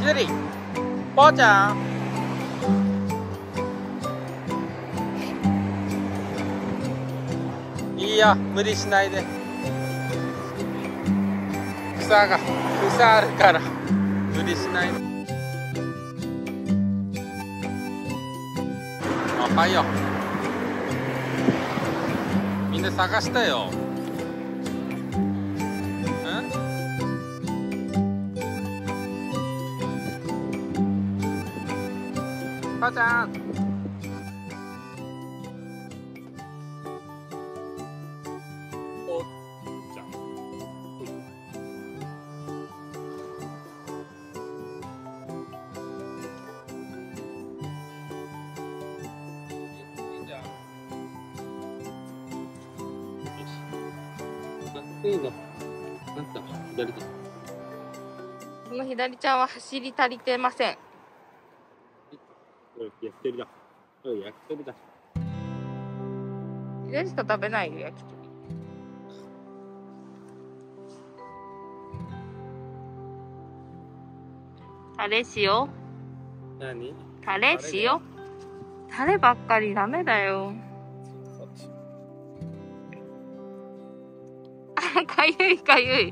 左。ぽーちゃん。いいよ、無理しないで。草あるから無理しないで。おはよう。みんな探したよ。母ちゃん。おちゃん。いいの。なんだ、左だ。 この左ちゃんは走り足りてません。 焼き鳥だ。焼き鳥だ。 左しか食べないよ、焼き鳥。タレ塩。 何？ タレ塩。タレばっかりダメだよ。あ、かゆいかゆい。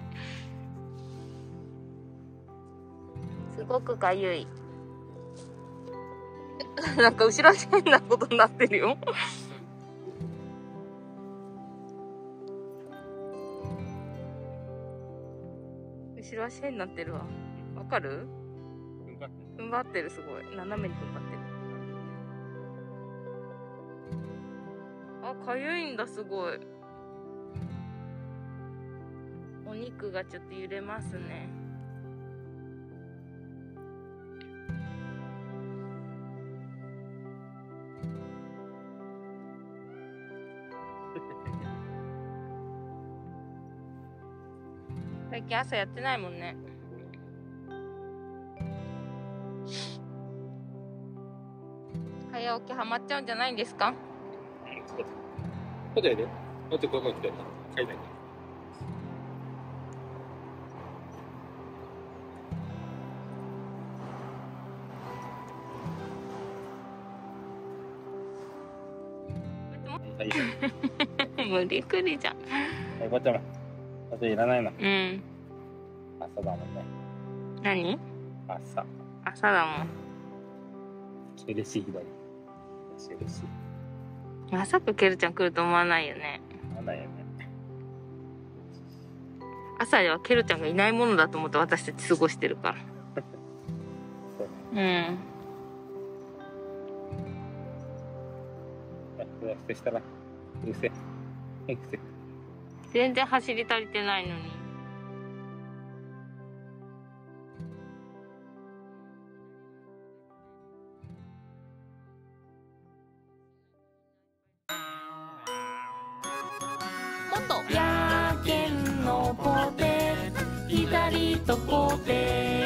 すごくかゆい。なんか後ろ足変なことになってるよ。後ろ足変になってるわ。わかる？踏ん張ってる、すごい。斜めに踏ん張ってる。あ、かゆいんだ、すごい。お肉がちょっと揺れますね。最近朝やってないもんね。早起きハマっちゃうんじゃないんですか？ これで、こっちここ来て、階段。 無理くりじゃん。 こっちも、こっちいらないの。 うん。 朝だもんね。 何？ 朝だもん。 嬉しい左。嬉しい。 まさかケルちゃん来ると思わないよね。 なんだよね。 朝ではケルちゃんがいないものだと思って私たち過ごしてるから。うん。 したら、うせ。 全然走り足りてないのに。元野犬のポテ、左とポテ。